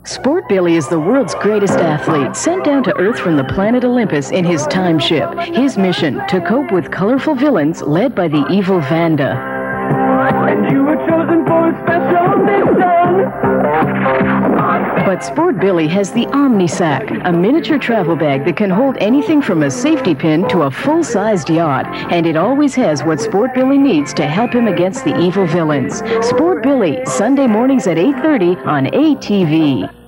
Sport Billy is the world's greatest athlete, sent down to Earth from the planet Olympus in his time ship. His mission, to cope with colorful villains led by the evil Vanda. And you were chosen for a special mission. But Sport Billy has the Omni-Sack, a miniature travel bag that can hold anything from a safety pin to a full-sized yacht. And it always has what Sport Billy needs to help him against the evil villains. Sport Billy, Sunday mornings at 8:30 on ATV.